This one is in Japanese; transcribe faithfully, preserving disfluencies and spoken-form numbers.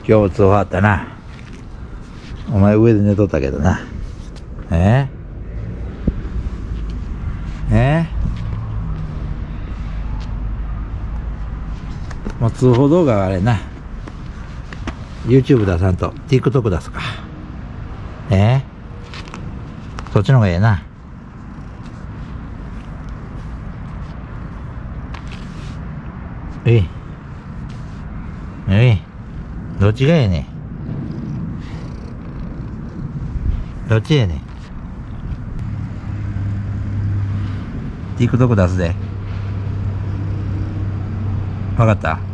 今日も通報あったな。お前上で寝とったけどな。えー、えー、もう通報動画はあれな。YouTube 出さんと TikTok 出すか。えー、そっちの方がええな。えい。えい。どっちがええねん。どっちええねん。TikTok 出すで。わかった。